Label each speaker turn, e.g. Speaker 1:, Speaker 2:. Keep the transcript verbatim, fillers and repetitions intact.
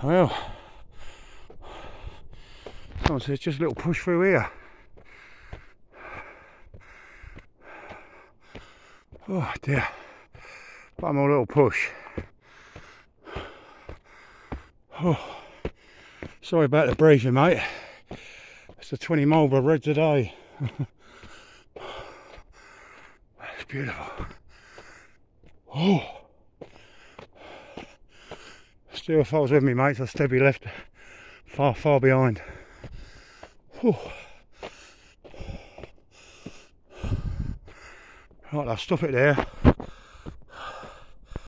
Speaker 1: Well, oh, so it's just a little push through here. Oh dear, one more little push. Oh, sorry about the breathing, mate. It's a twenty Marlborough Red today. It's beautiful. Oh, still, if I was with me mates, I'd still be left far, far behind. Oh. Right, I'll stop it there.